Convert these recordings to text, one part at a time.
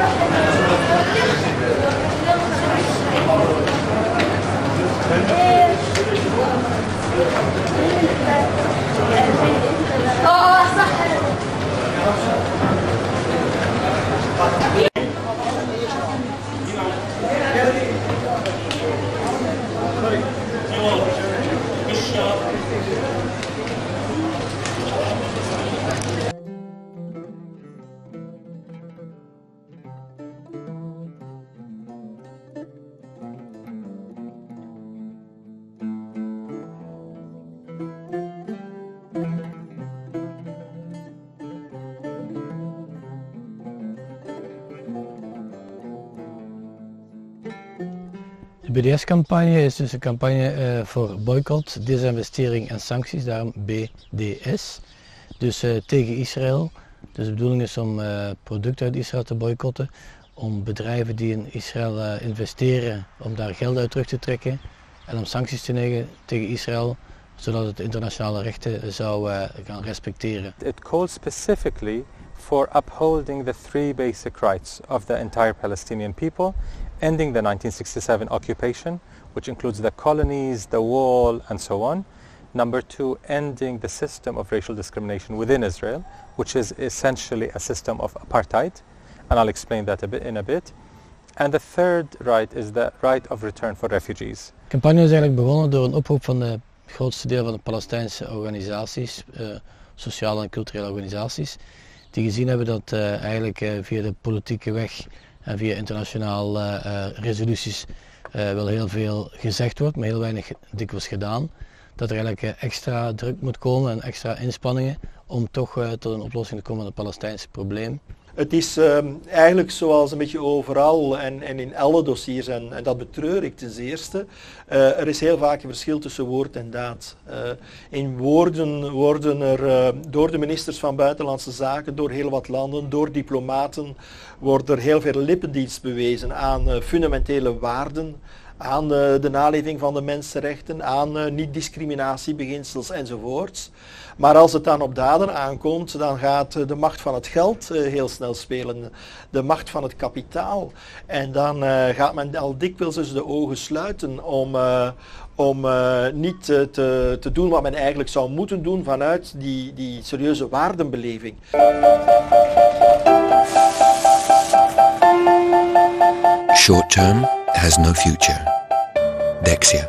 De BDS-campagne is dus een campagne voor boycott, desinvestering en sancties, daarom BDS. Dus tegen Israël. Dus de bedoeling is om producten uit Israël te boycotten, om bedrijven die in Israël investeren, om daar geld uit terug te trekken en om sancties te nemen tegen Israël, zodat het internationale rechten zou gaan respecteren. It calls specifically for upholding the three basic rights of the entire Palestinian people, ending the 1967 occupation, which includes the colonies, the wall, and so on. Number two, ending the system of racial discrimination within Israel, which is essentially a system of apartheid, and I'll explain that in a bit. And the third right is the right of return for refugees. De campagne is eigenlijk begonnen door een oproep van het grootste deel van de Palestijnse organisaties, sociale en culturele organisaties, die gezien hebben dat eigenlijk via de politieke weg en via internationale resoluties wel heel veel gezegd wordt, maar heel weinig dikwijls gedaan. Dat er eigenlijk extra druk moet komen en extra inspanningen om toch tot een oplossing te komen van het Palestijnse probleem. Het is eigenlijk zoals een beetje overal en in alle dossiers, en dat betreur ik ten zeerste, er is heel vaak een verschil tussen woord en daad. In woorden worden er door de ministers van Buitenlandse Zaken, door heel wat landen, door diplomaten, wordt er heel veel lippendienst bewezen aan fundamentele waarden, aan de naleving van de mensenrechten, aan niet-discriminatiebeginsels enzovoorts. Maar als het dan op daden aankomt, dan gaat de macht van het geld heel snel spelen, de macht van het kapitaal. En dan gaat men al dikwijls dus de ogen sluiten om niet te doen wat men eigenlijk zou moeten doen vanuit die serieuze waardenbeleving. Short term has no future. Dexia.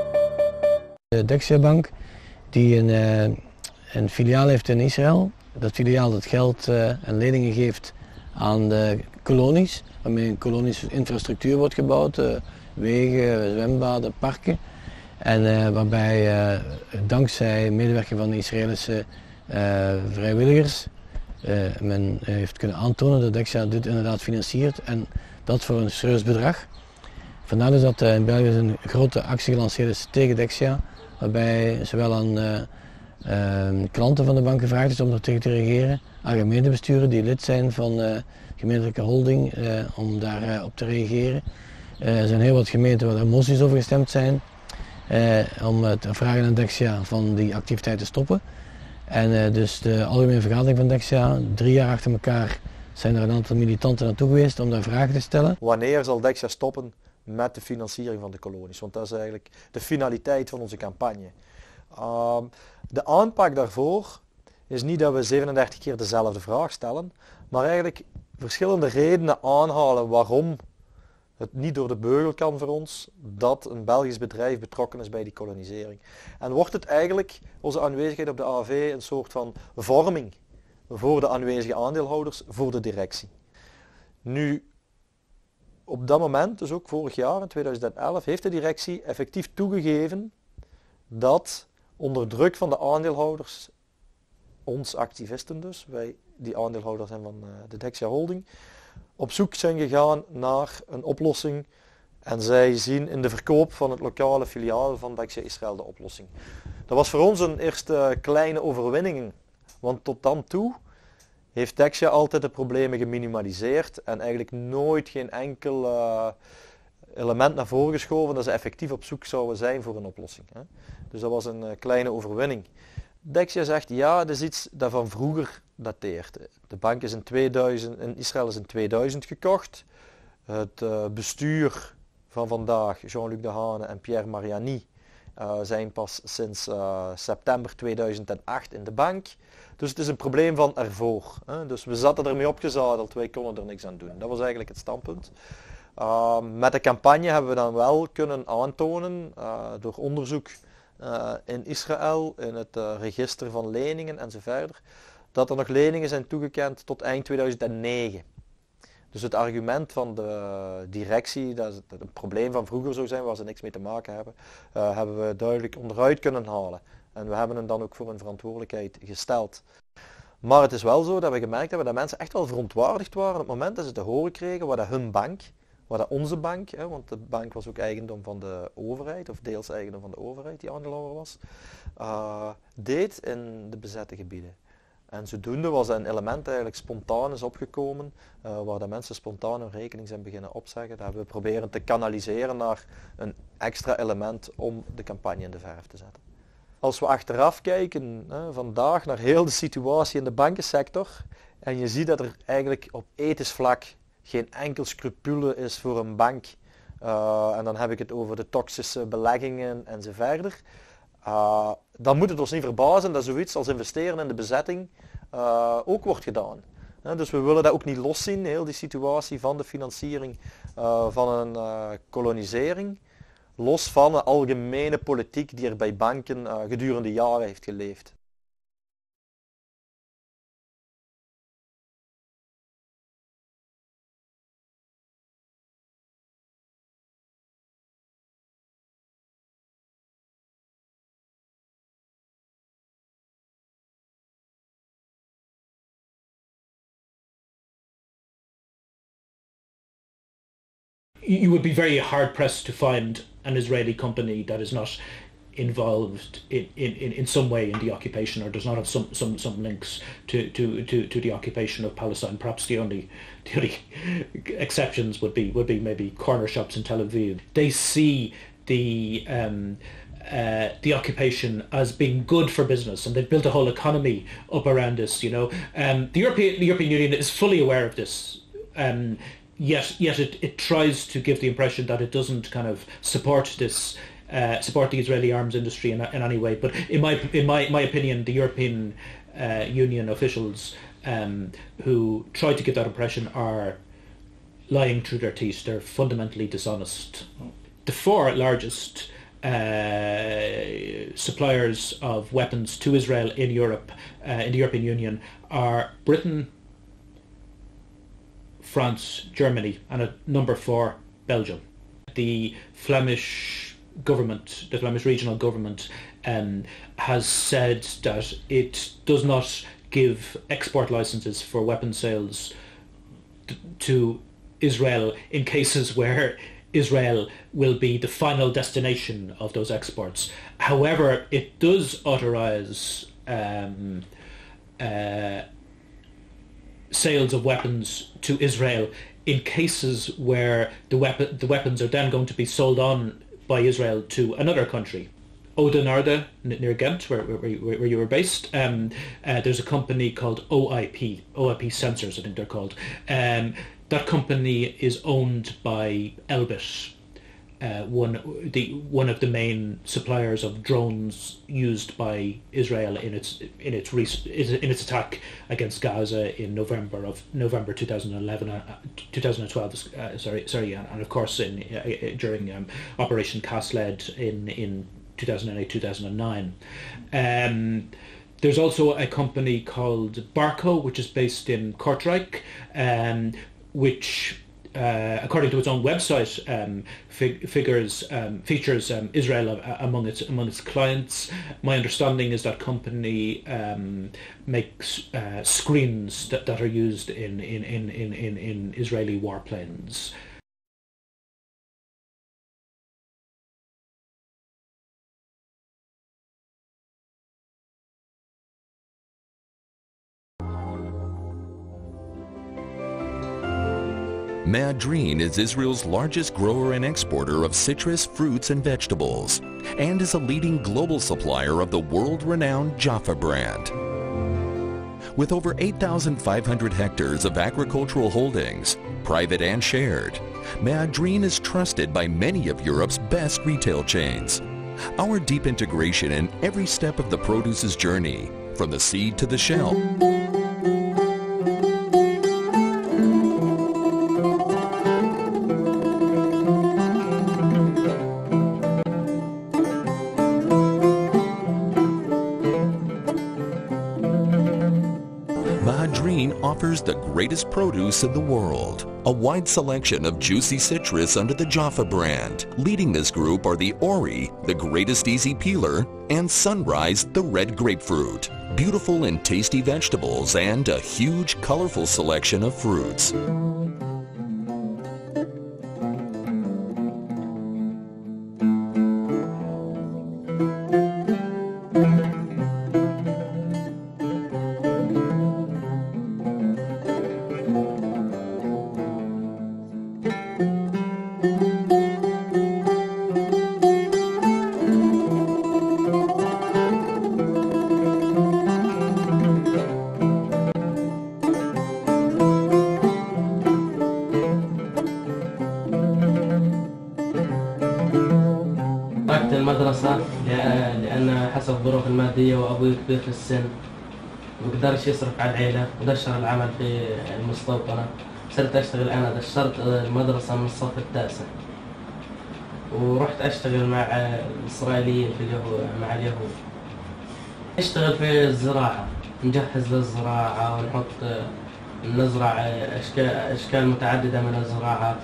De Dexia Bank die een filiaal heeft in Israël. Dat filiaal dat geld en leningen geeft aan de kolonies, waarmee een kolonische infrastructuur wordt gebouwd, wegen, zwembaden, parken. En waarbij dankzij medewerking van de Israëlische vrijwilligers men heeft kunnen aantonen dat Dexia dit inderdaad financiert en dat voor een serieus bedrag. Vandaar dus dat in België een grote actie gelanceerd is tegen Dexia, waarbij zowel aan klanten van de bank gevraagd is om er tegen te reageren, aan gemeentebesturen die lid zijn van de gemeentelijke holding om daarop te reageren. Er zijn heel wat gemeenten waar er moties over gestemd zijn om te vragen aan Dexia van die activiteit te stoppen. En dus de algemene vergadering van Dexia, 3 jaar achter elkaar zijn er een aantal militanten naartoe geweest om daar vragen te stellen. Wanneer zal Dexia stoppen met de financiering van de kolonies? Want dat is eigenlijk de finaliteit van onze campagne. De aanpak daarvoor is niet dat we 37 keer dezelfde vraag stellen, maar eigenlijk verschillende redenen aanhalen waarom het niet door de beugel kan voor ons dat een Belgisch bedrijf betrokken is bij die kolonisering. En wordt het eigenlijk, onze aanwezigheid op de AV, een soort van vorming voor de aanwezige aandeelhouders, voor de directie. Nu, op dat moment, dus ook vorig jaar in 2011, heeft de directie effectief toegegeven dat onder druk van de aandeelhouders, ons activisten dus, wij die aandeelhouders zijn van de Dexia Holding, op zoek zijn gegaan naar een oplossing en zij zien in de verkoop van het lokale filiaal van Dexia Israël de oplossing. Dat was voor ons een eerste kleine overwinning, want tot dan toe heeft Dexia altijd de problemen geminimaliseerd en eigenlijk nooit geen enkel element naar voren geschoven dat ze effectief op zoek zouden zijn voor een oplossing. Dus dat was een kleine overwinning. Dexia zegt ja, dat is iets dat van vroeger dateert. De bank is in Israël is in 2000 gekocht. Het bestuur van vandaag, Jean-Luc Dehaene en Pierre Mariani, zijn pas sinds september 2008 in de bank. Dus het is een probleem van ervoor. Hè. Dus we zaten ermee opgezadeld, wij konden er niks aan doen. Dat was eigenlijk het standpunt. Met de campagne hebben we dan wel kunnen aantonen, door onderzoek in Israël, in het register van leningen enzovoort, dat er nog leningen zijn toegekend tot eind 2009. Dus het argument van de directie dat het een probleem van vroeger zou zijn waar ze niks mee te maken hebben, hebben we duidelijk onderuit kunnen halen. En we hebben hem dan ook voor een verantwoordelijkheid gesteld. Maar het is wel zo dat we gemerkt hebben dat mensen echt wel verontwaardigd waren op het moment dat ze te horen kregen wat dat hun bank, wat dat onze bank, want de bank was ook eigendom van de overheid, of deels eigendom van de overheid die aangelopen was, deed in de bezette gebieden. En zodoende was een element eigenlijk spontaan is opgekomen, waar de mensen spontaan hun rekening zijn beginnen opzeggen. Dat hebben we proberen te kanaliseren naar een extra element om de campagne in de verf te zetten. Als we achteraf kijken, vandaag naar heel de situatie in de bankensector, en je ziet dat er eigenlijk op ethisch vlak geen enkel scrupule is voor een bank, en dan heb ik het over de toxische beleggingen enzovoort, dan moet het ons niet verbazen dat zoiets als investeren in de bezetting ook wordt gedaan. Dus we willen dat ook niet loszien, heel die situatie van de financiering van een kolonisering, los van de algemene politiek die er bij banken gedurende jaren heeft geleefd. You would be very hard pressed to find an Israeli company that is not involved in some way in the occupation or does not have some links to the occupation of Palestine. Perhaps the only exceptions would be maybe corner shops in Tel Aviv. They see the occupation as being good for business, and they've built a whole economy up around this. The European Union is fully aware of this. Yet it tries to give the impression that it doesn't kind of support this, support the Israeli arms industry in any way. But in my opinion, the European Union officials who try to give that impression are lying through their teeth. They're fundamentally dishonest. The four largest suppliers of weapons to Israel in Europe, in the European Union, are Britain, France, Germany, and at number 4, Belgium. The Flemish government, the Flemish regional government, has said that it does not give export licenses for weapon sales to Israel in cases where Israel will be the final destination of those exports. However, it does authorize sales of weapons to Israel in cases where the weapons are then going to be sold on by Israel to another country. Oudenaarde, near Ghent, where you were based, there's a company called OIP Sensors, I think they're called. That company is owned by Elbit, one of the main suppliers of drones used by Israel in its attack against Gaza in November 2012. And of course during Operation Cast Lead in 2008-2009. There's also a company called Barco, which is based in Kortrijk, which according to its own website, features Israel among its clients. My understanding is that company makes screens that are used in Israeli warplanes. Madreen is Israel's largest grower and exporter of citrus, fruits, and vegetables, and is a leading global supplier of the world-renowned Jaffa brand. With over 8,500 hectares of agricultural holdings, private and shared, Madreen is trusted by many of Europe's best retail chains. Our deep integration in every step of the produce's journey, from the seed to the shelf, Madreen offers the greatest produce in the world. A wide selection of juicy citrus under the Jaffa brand. Leading this group are the Ori, the greatest easy peeler, and Sunrise, the red grapefruit. Beautiful and tasty vegetables and a huge, colorful selection of fruits. تركت المدرسة لأن حسب الظروف المادية وأبوي كبير في السن ومقدرش يصرف على العيلة ودشر العمل في المستوطنة. صرت أشتغل أنا، دشرت المدرسة من الصف التاسع ورحت أشتغل مع الإسرائيليين مع اليهود. أشتغل في الزراعة، نجهز للزراعة ونحط نزرع أشكال متعددة من الزراعات.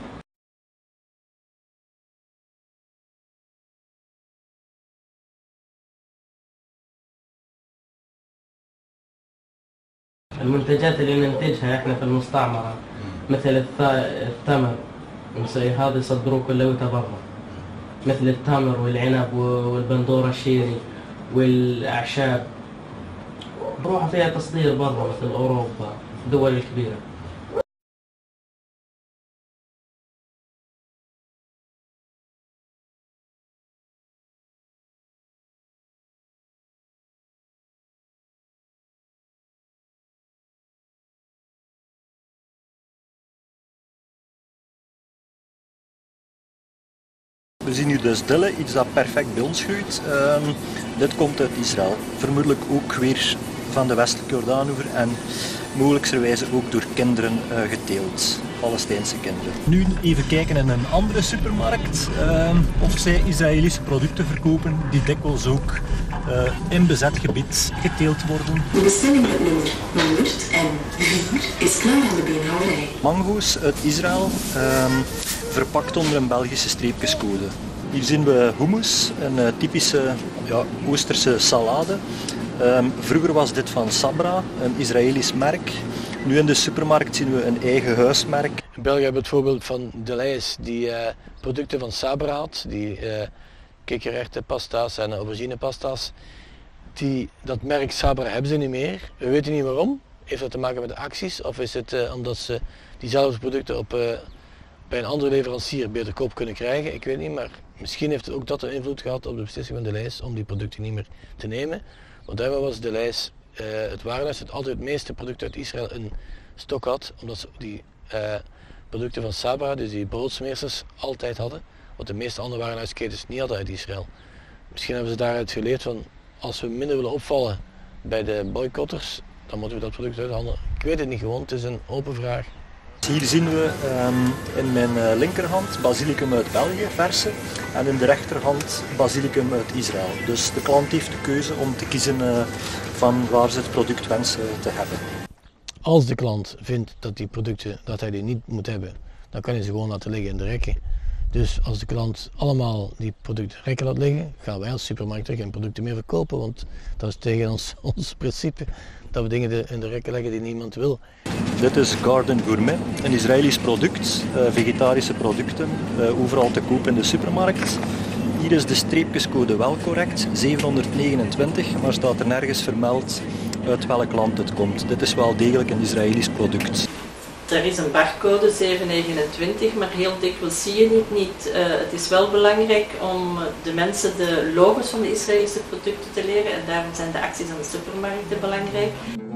المنتجات اللي ننتجها احنا في المستعمرة مثل التمر، هذا يصدروه كليته برا، مثل التمر والعنب والبندورة الشيري والأعشاب، بروحها فيها تصدير برا مثل أوروبا الدول الكبيرة. We zien nu dus dille, iets dat perfect bij ons groeit. Dit komt uit Israël. Vermoedelijk ook weer van de westelijke Jordaanoever en mogelijkerwijze ook door kinderen geteeld. Palestijnse kinderen. Nu even kijken in een andere supermarkt of zij Israëlische producten verkopen die dikwijls ook in bezet gebied geteeld worden. De bestelling met nummer 100 en de nummer is klaar aan de beenhouwerij. Mango's uit Israël, verpakt onder een Belgische streepjescode. Hier zien we hummus, een typische Oosterse salade. Vroeger was dit van Sabra, een Israëlisch merk. Nu in de supermarkt zien we een eigen huismerk. In België hebben we het voorbeeld van Delhaize die producten van Sabra had, die kikkererwtenpasta's en auberginepasta's. Dat merk Sabra hebben ze niet meer. We weten niet waarom. Heeft dat te maken met de acties of is het omdat ze diezelfde producten bij een andere leverancier beter koop kunnen krijgen? Ik weet niet, maar misschien heeft ook dat een invloed gehad op de beslissing van Delhaize om die producten niet meer te nemen. Want daarom was Delhaize het warenhuis dat altijd het meeste producten uit Israël in stok had, omdat ze die producten van Sabra, dus die broodsmeesters, altijd hadden, wat de meeste andere warenhuisketens niet hadden uit Israël. Misschien hebben ze daaruit geleerd van, als we minder willen opvallen bij de boycotters, dan moeten we dat product uithandelen. Ik weet het niet gewoon, het is een open vraag. Hier zien we in mijn linkerhand basilicum uit België, verse, en in de rechterhand basilicum uit Israël. Dus de klant heeft de keuze om te kiezen van waar ze het product wensen te hebben. Als de klant vindt dat die producten dat hij die niet moet hebben, dan kan hij ze gewoon laten liggen in de rekken. Dus als de klant allemaal die producten rekken laat liggen, gaan wij als supermarkt geen producten meer verkopen, want dat is tegen ons principe dat we dingen in de rekken leggen die niemand wil. Dit is Garden Gourmet, een Israëlisch product, vegetarische producten, overal te koop in de supermarkt. Hier is de streepjescode wel correct, 729, maar staat er nergens vermeld uit welk land het komt. Dit is wel degelijk een Israëlisch product. Er is een barcode 729, maar heel dikwijls zie je het niet. Het is wel belangrijk om de mensen de logos van de Israëlische producten te leren en daarom zijn de acties aan de supermarkten belangrijk.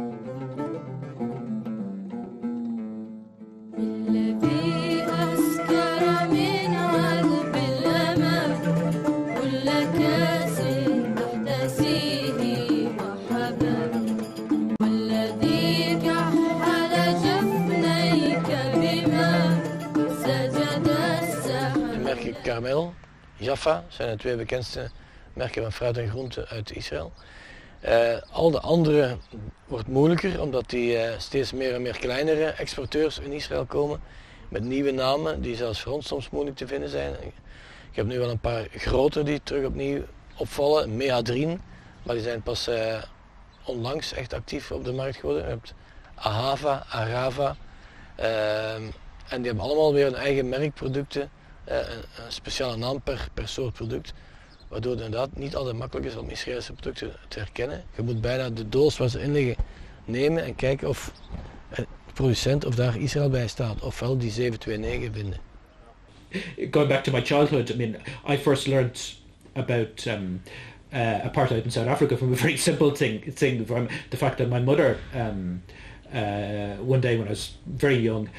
Carmel, Jaffa zijn de twee bekendste merken van fruit en groenten uit Israël. Al de andere wordt moeilijker omdat die steeds meer en meer kleinere exporteurs in Israël komen met nieuwe namen die zelfs voor ons soms moeilijk te vinden zijn. Ik heb nu wel een paar grote die terug opnieuw opvallen, Mehadrin, maar die zijn pas onlangs echt actief op de markt geworden. Je hebt Ahava, Arava en die hebben allemaal weer hun eigen merkproducten. Een speciale naam per soort product, waardoor het inderdaad niet altijd makkelijk is om Israëlische producten te herkennen. Je moet bijna de doos waar ze in liggen nemen en kijken of de producent of daar Israël bij staat, ofwel die 729 vinden. Going back to my childhood, I mean, I first learned about apartheid in South Africa from a very simple thing from the fact that my mother, one day when I was very young,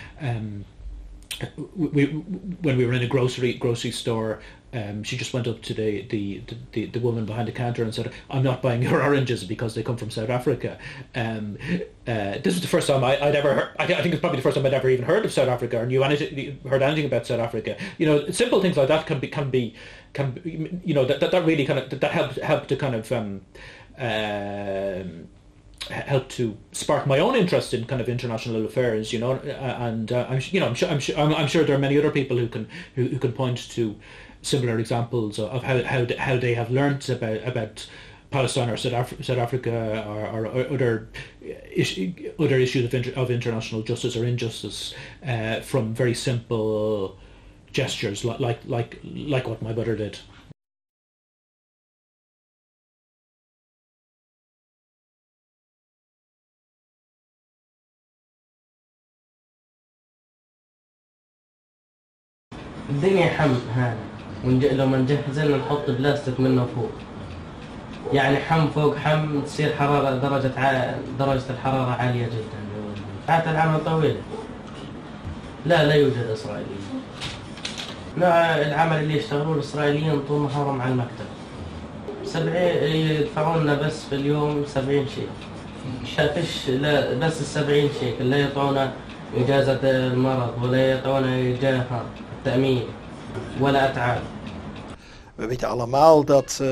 when we were in a grocery store, she just went up to the woman behind the counter and said, "I'm not buying your oranges because they come from South Africa." This was the first time I'd ever heard, I think it's probably the first time I'd ever even heard of South Africa or heard anything about South Africa. You know, simple things like that can be you know, that really kind of that help to kind of help to spark my own interest in kind of international affairs, you know, and I'm sure there are many other people who can point to similar examples of how they have learnt about Palestine or South Africa or other issues of international justice or injustice from very simple gestures like what my mother did. الدنيا حم هذا لما نجهز لنا نحط بلاستيك منه فوق، يعني حم فوق حم تصير حرارة درجة الحرارة عالية جدا. حتى العمل طويلة. لا يوجد إسرائيلي. لا، العمل اللي يشتغلوه الإسرائيليين طول نهارهم على المكتب. 70 يدفعون لنا بس في اليوم 70 شيك. فيش لا بس 70 شيك، لا يعطونا إجازة المرض ولا يعطونا إجازة التأمين ولا أتعاب. We weten allemaal dat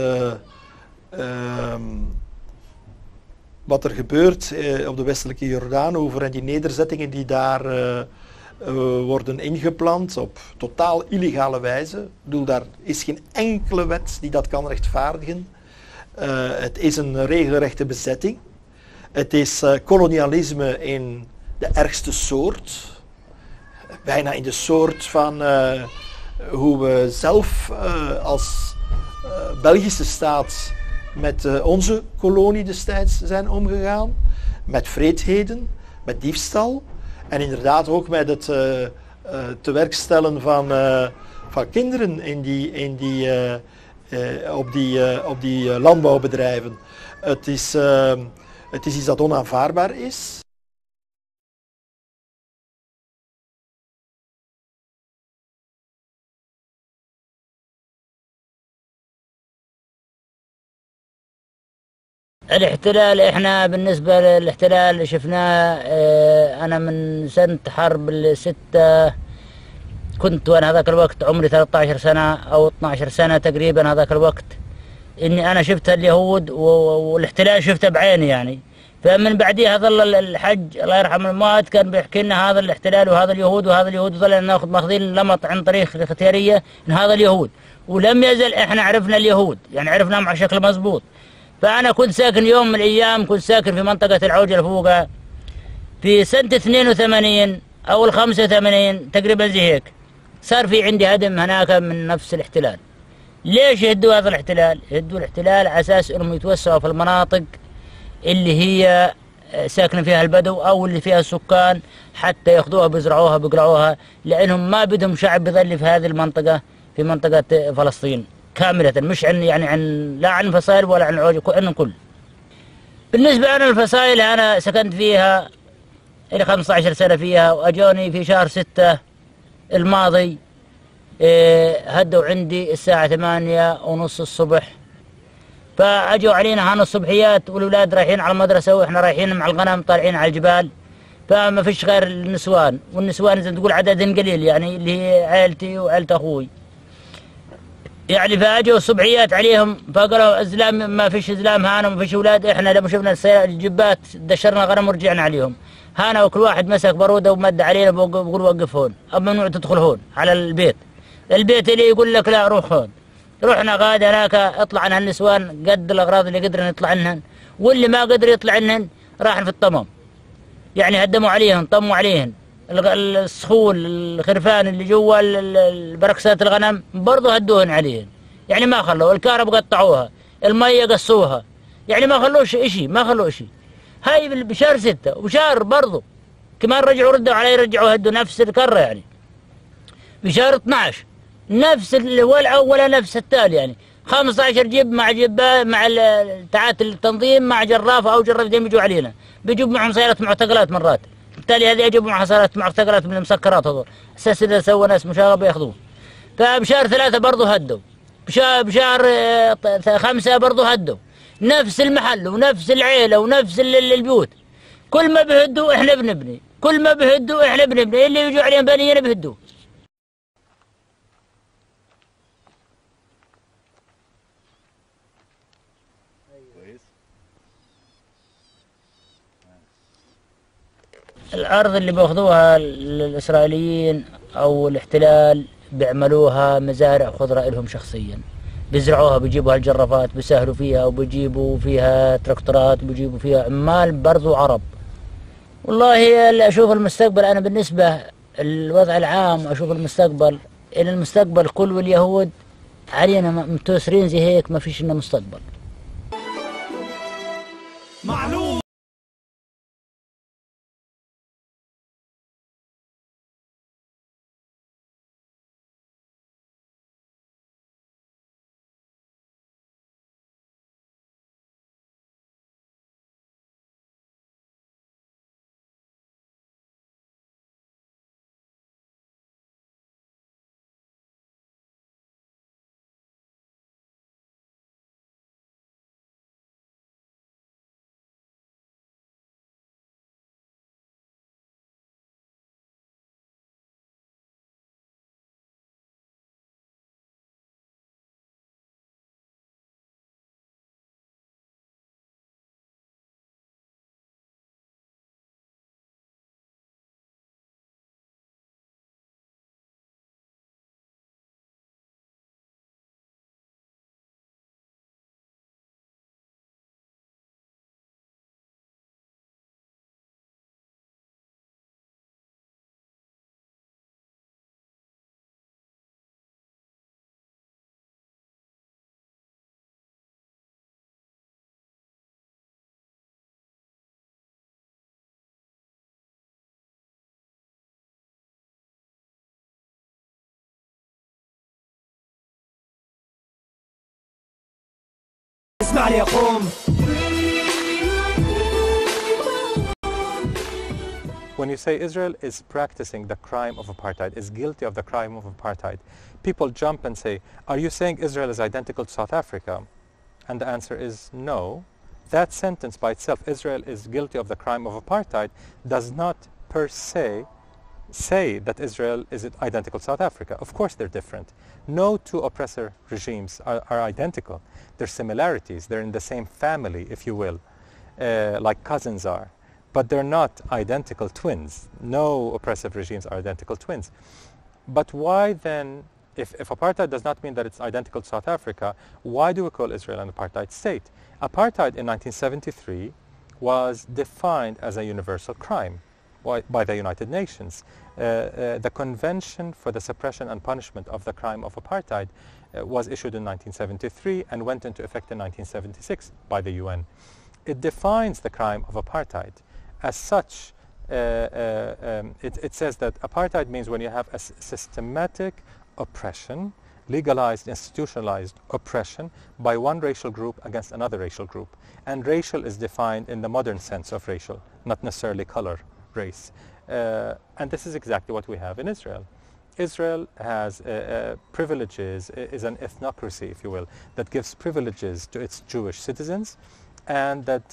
wat er gebeurt op de westelijke Jordaanoever en die nederzettingen die daar worden ingeplant op totaal illegale wijze. Ik bedoel, daar is geen enkele wet die dat kan rechtvaardigen. Het is een regelrechte bezetting. Het is kolonialisme in de ergste soort. Bijna in de soort van hoe we zelf als Belgische staat met onze kolonie destijds zijn omgegaan. Met vreedheden, met diefstal en inderdaad ook met het tewerkstellen van kinderen op die landbouwbedrijven. Het is iets dat onaanvaardbaar is. الاحتلال احنا بالنسبة للاحتلال شفناه انا من سنة حرب الستة كنت وانا هذاك الوقت عمري 13 سنة او 12 سنة تقريبا هذاك الوقت اني انا شفت اليهود والاحتلال شفته بعيني يعني. فمن بعديها ظل الحج الله يرحم الموت كان بيحكي لنا هذا الاحتلال وهذا اليهود وهذا اليهود، وظلنا ماخذين لمط عن طريق الاختيارية ان هذا اليهود، ولم يزل احنا عرفنا اليهود يعني عرفناهم على شكل مضبوط. فأنا كنت ساكن يوم من الأيام كنت ساكن في منطقة العوجة الفوقة في سنة 82 أو 85 تقريبا زي هيك. صار في عندي هدم هناك من نفس الاحتلال. ليش يهدوا هذا الاحتلال؟ يهدوا الاحتلال على أساس أنهم يتوسعوا في المناطق اللي هي ساكن فيها البدو أو اللي فيها السكان حتى ياخذوها بيزرعوها بيقلعوها، لأنهم ما بدهم شعب يظل في هذه المنطقة، في منطقة فلسطين كاملة، مش عن لا عن فصائل ولا عن العوج، عن الكل. بالنسبة أنا الفصائل أنا سكنت فيها إلى 15 سنة فيها، وأجوني في شهر 6 الماضي هدوا عندي الساعة 8:30 الصبح، فأجوا علينا هان الصبحيات والأولاد رايحين على المدرسة وإحنا رايحين مع الغنم طالعين على الجبال، فما فيش غير النسوان، والنسوان زي ما تقول عددهم قليل يعني اللي هي عائلتي وعائلة أخوي يعني. فأجوا الصبحيات عليهم فقالوا إزلام، ما فيش إزلام هانا وما فيش أولاد، إحنا لما شفنا الجبات دشرنا غنم ورجعنا عليهم هانا، وكل واحد مسك بارودة ومد علينا بقول وقف هون، أما ممنوع تدخل هون على البيت اللي يقول لك لا روح هون. رحنا غاد هناك اطلع عنها النسوان قد الأغراض اللي قدرنا نطلع عنهن، واللي ما قدر يطلع عنهن راحن في الطمم، يعني هدموا عليهم طموا عليهن الصخول الخرفان اللي جوا البركسات الغنم برضو هدوهن عليهن، يعني ما خلوا الكهرب قطعوها، المية قصوها، يعني ما خلوش اشي، ما خلوا اشي. هاي بشهر 6 وبشهر برضو كمان رجعوا ردوا علي، رجعوا هدوا نفس الكرة يعني. بشهر 12 نفس الولعة ولا نفس التالي يعني، 15 جيب مع تعات التنظيم مع جرافة أو جرافتين بيجوا علينا، بيجوا معهم سيارات معتقلات مرات، بالتالي هذه يجيبوا معها سيارات معتقلات من المسكرات هذول، أساس إذا سوى ناس مشاغبة ياخذوه. فبشهر 3 برضو هدوا، بشهر 5 برضو هدوا، نفس المحل ونفس العيلة ونفس البيوت، كل ما بهدوا إحنا بنبني، كل ما بهدوا إحنا بنبني، اللي يجوا عليهم بنيين بهدوا. الأرض اللي بياخذوها الإسرائيليين أو الاحتلال بيعملوها مزارع خضرة إلهم شخصيا، بيزرعوها، بيجيبوا هالجرافات بيسهلوا فيها، وبيجيبوا فيها تراكتورات، وبيجيبوا فيها عمال برضو عرب. والله أشوف المستقبل أنا بالنسبة الوضع العام، أشوف المستقبل إن المستقبل كل واليهود علينا متوسرين زي هيك، ما فيش لنا مستقبل. معلوم. اسمع لي يا قوم. When you say Israel is practicing the crime of apartheid, is guilty of the crime of apartheid, people jump and say, are you saying Israel is identical to South Africa? And the answer is no. That sentence by itself, Israel is guilty of the crime of apartheid, does not per se say that Israel is identical to South Africa. Of course they're different. No two oppressor regimes are identical. There's similarities. They're in the same family, if you will, like cousins are. But they're not identical twins. No oppressive regimes are identical twins. But why then, if apartheid does not mean that it's identical to South Africa, why do we call Israel an apartheid state? Apartheid in 1973 was defined as a universal crime by the United Nations. The Convention for the Suppression and Punishment of the Crime of Apartheid was issued in 1973 and went into effect in 1976 by the UN. it defines the crime of apartheid. As such, it says that apartheid means when you have a systematic oppression, legalized, institutionalized oppression by one racial group against another racial group. And racial is defined in the modern sense of racial, not necessarily color, race. And this is exactly what we have in Israel. Israel has privileges, is an ethnocracy, if you will, that gives privileges to its Jewish citizens and that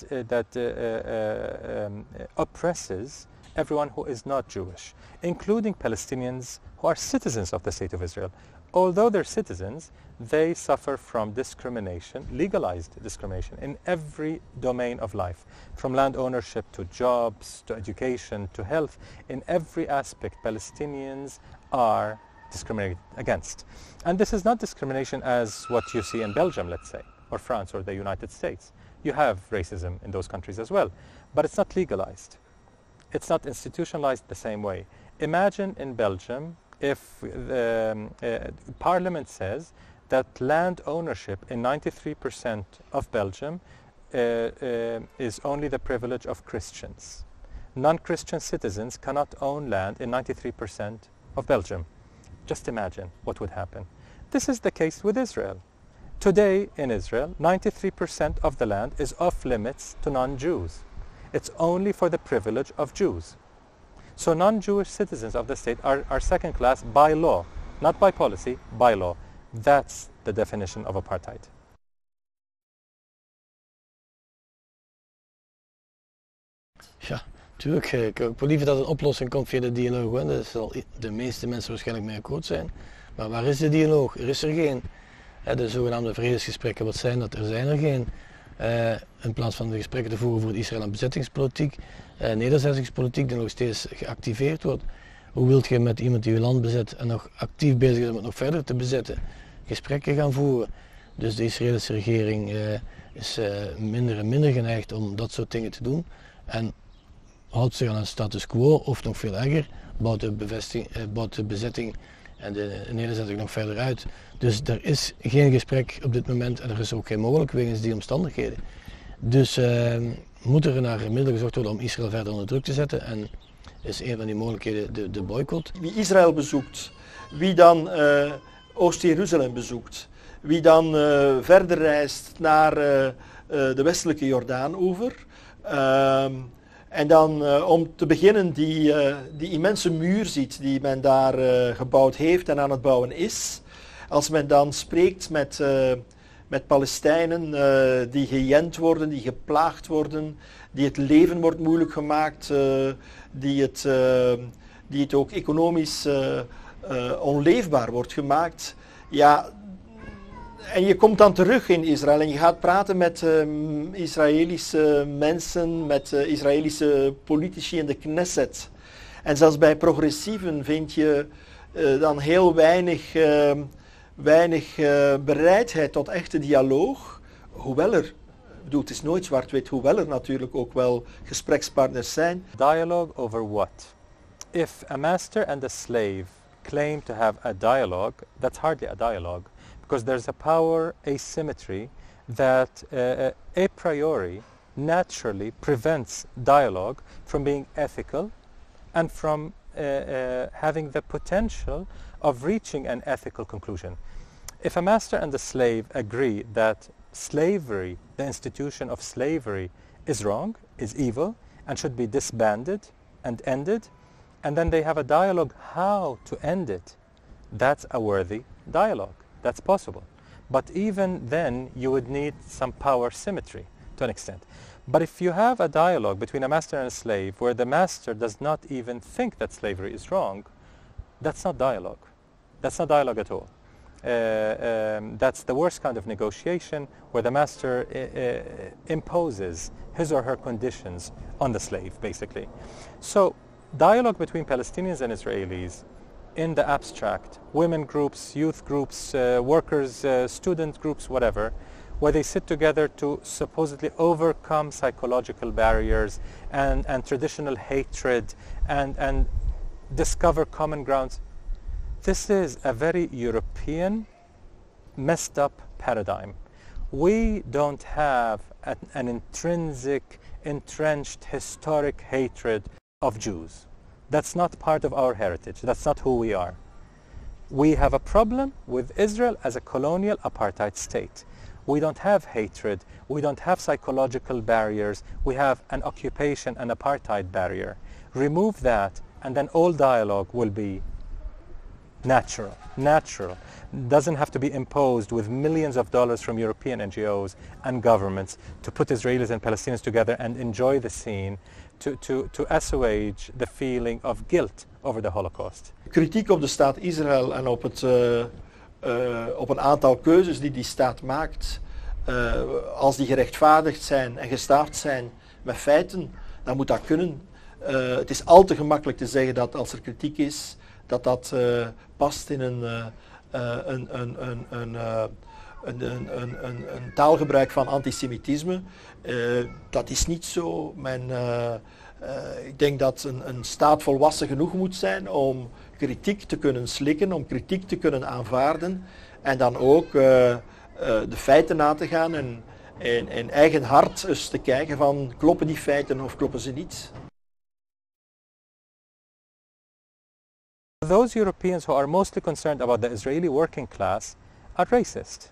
oppresses everyone who is not Jewish, including Palestinians who are citizens of the State of Israel. Although they're citizens, they suffer from discrimination, legalized discrimination, in every domain of life, from land ownership to jobs, to education, to health. In every aspect, Palestinians are discriminated against. And this is not discrimination as what you see in Belgium, let's say, or France or the United States. You have racism in those countries as well, but it's not legalized. It's not institutionalized the same way. Imagine in Belgium if the Parliament says that land ownership in 93% of Belgium is only the privilege of Christians. Non-Christian citizens cannot own land in 93% of Belgium. Just imagine what would happen. This is the case with Israel. Today in Israel, 93% of the land is off limits to non-Jews. It's only for the privilege of Jews. So non-Jewish citizens of the state are second class by law, not by policy, by law. That's the definition of apartheid. Ja, natuurlijk. Ik hoop liever dat een oplossing komt via de dialoog. Hè. Daar zal de meeste mensen waarschijnlijk mee akkoord zijn. Maar waar is de dialoog? Er is er geen. De zogenaamde vredesgesprekken, wat zijn dat? Er zijn er geen. In plaats van de gesprekken te voeren voor Israël en bezettingspolitiek, nederzettingspolitiek die nog steeds geactiveerd wordt. Hoe wilt je met iemand die je land bezet en nog actief bezig is om het nog verder te bezetten, gesprekken gaan voeren? Dus de Israëlische regering is minder en minder geneigd om dat soort dingen te doen en houdt zich aan een status quo of nog veel erger, bouwt de bezetting en de nederzetting nog verder uit. Dus er is geen gesprek op dit moment en er is ook geen mogelijk wegens die omstandigheden. Dus moet er naar middelen gezocht worden om Israël verder onder druk te zetten en is een van die mogelijkheden de boycott. Wie Israël bezoekt, wie dan Oost-Jeruzalem bezoekt, wie dan verder reist naar de westelijke Jordaanoever, en dan om te beginnen die immense muur ziet die men daar gebouwd heeft en aan het bouwen is. Als men dan spreekt met Palestijnen die gejend worden, die geplaagd worden, die het leven wordt moeilijk gemaakt, die het ook economisch onleefbaar wordt gemaakt. Ja, en je komt dan terug in Israël en je gaat praten met Israëlische mensen, met Israëlische politici in de Knesset. En zelfs bij progressieven vind je dan heel weinig bereidheid tot echte dialoog. Hoewel er, het is nooit zwart-wit, hoewel er natuurlijk ook wel gesprekspartners zijn. Dialogue over what? If a master and a slave claim to have a dialogue, that's hardly a dialogue. Because there's a power asymmetry that a priori naturally prevents dialogue from being ethical and from having the potential of reaching an ethical conclusion. If a master and a slave agree that slavery, the institution of slavery, is wrong, is evil, and should be disbanded and ended, and then they have a dialogue how to end it, that's a worthy dialogue. That's possible. But even then, you would need some power symmetry to an extent. But if you have a dialogue between a master and a slave where the master does not even think that slavery is wrong, that's not dialogue. That's not dialogue at all. That's the worst kind of negotiation where the master imposes his or her conditions on the slave, basically. So dialogue between Palestinians and Israelis in the abstract, women groups, youth groups, workers, student groups, whatever, where they sit together to supposedly overcome psychological barriers and traditional hatred and discover common grounds. This is a very European, messed up paradigm We don't have an intrinsic, entrenched, historic hatred of Jews. That's not part of our heritage. That's not who we are. We have a problem with Israel as a colonial apartheid state. We don't have hatred. We don't have psychological barriers. We have an occupation and apartheid barrier. Remove that, and then all dialogue will be natural. Doesn't have to be imposed with millions of dollars from European NGOs and governments to put Israelis and Palestinians together and enjoy the scene, to assuage the feeling of guilt over the Holocaust. Kritiek op de staat Israël en op een aantal keuzes die staat maakt, als die gerechtvaardigd zijn en gestaafd zijn met feiten, dan moet dat kunnen. Het is al te gemakkelijk te zeggen dat als er kritiek is, dat past in een taalgebruik van antisemitisme. Dat is niet zo. Ik denk dat een staat volwassen genoeg moet zijn om kritiek te kunnen slikken, om kritiek te kunnen aanvaarden en dan ook de feiten na te gaan en in eigen hart eens te kijken van kloppen die feiten of kloppen ze niet. Those Europeans who are mostly concerned about the Israeli working class are racist.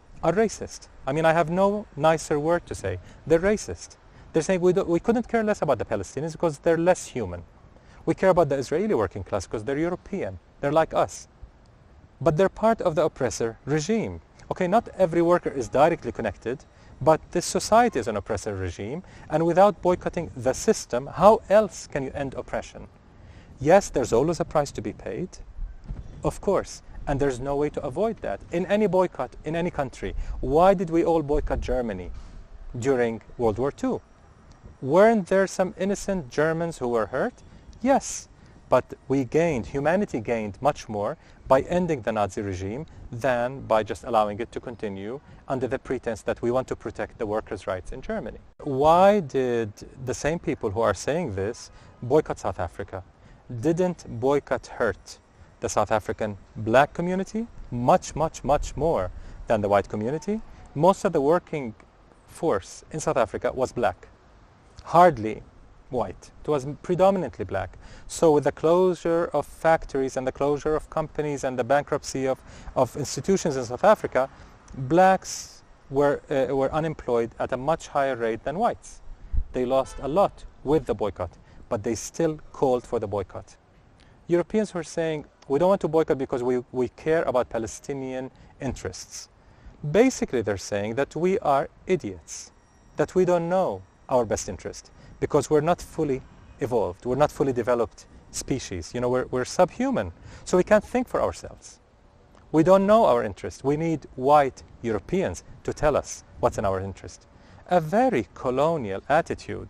I mean, I have no nicer word to say. They're racist. They're saying we couldn't care less about the Palestinians because they're less human. We care about the Israeli working class because they're European. They're like us. But they're part of the oppressor regime. Okay, not every worker is directly connected, but this society is an oppressor regime, and without boycotting the system, how else can you end oppression? Yes, there's always a price to be paid, of course, and there's no way to avoid that. In any boycott, in any country, why did we all boycott Germany during World War II? Weren't there some innocent Germans who were hurt? Yes, but humanity gained much more by ending the Nazi regime than by just allowing it to continue under the pretense that we want to protect the workers' rights in Germany. Why did the same people who are saying this boycott South Africa? Didn't boycott hurt the South African black community much more than the white community? Most of the working force in South Africa was black, hardly white. It was predominantly black. So with the closure of factories and the closure of companies and the bankruptcy of institutions in South Africa, blacks were unemployed at a much higher rate than whites. They lost a lot with the boycott, but they still called for the boycott. Europeans were saying, we don't want to boycott because we care about Palestinian interests. Basically, they're saying that we are idiots, that we don't know our best interest, because we're not fully evolved, we're not fully developed species. You know, we're subhuman, so we can't think for ourselves. We don't know our interest. We need white Europeans to tell us what's in our interest. A very colonial attitude,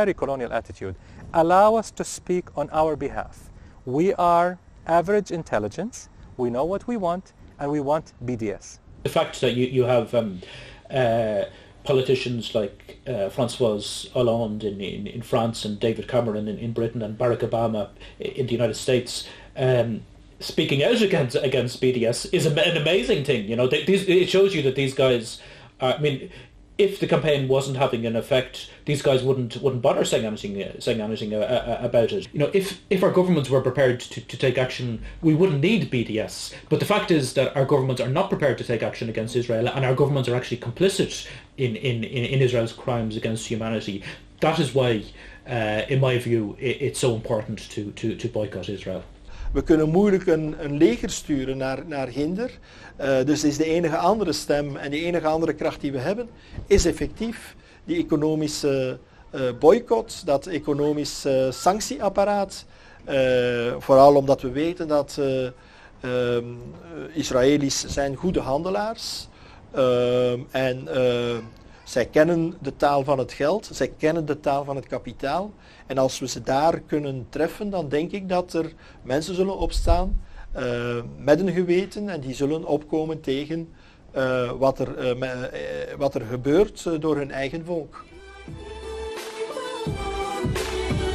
allow us to speak on our behalf. We are average intelligence, we know what we want, and we want BDS. The fact that you have politicians like François Hollande in France and David Cameron in Britain and Barack Obama in the United States speaking out against BDS is an amazing thing. You know, it shows you that these guys are, I mean, if the campaign wasn't having an effect, these guys wouldn't bother saying anything about it. You know, if our governments were prepared to take action, we wouldn't need BDS. But the fact is that our governments are not prepared to take action against Israel, and our governments are actually complicit in Israel's crimes against humanity. That is why, in my view, it's so important to boycott Israel. We kunnen moeilijk een leger sturen naar Ginder. Dus is de enige andere stem en de enige andere kracht die we hebben, is effectief die economische boycott, dat economisch sanctieapparaat. Vooral omdat we weten dat Israëli's zijn goede handelaars en zij kennen de taal van het geld, zij kennen de taal van het kapitaal. En als we ze daar kunnen treffen, dan denk ik dat er mensen zullen opstaan met een geweten en die zullen opkomen tegen wat er gebeurt door hun eigen volk.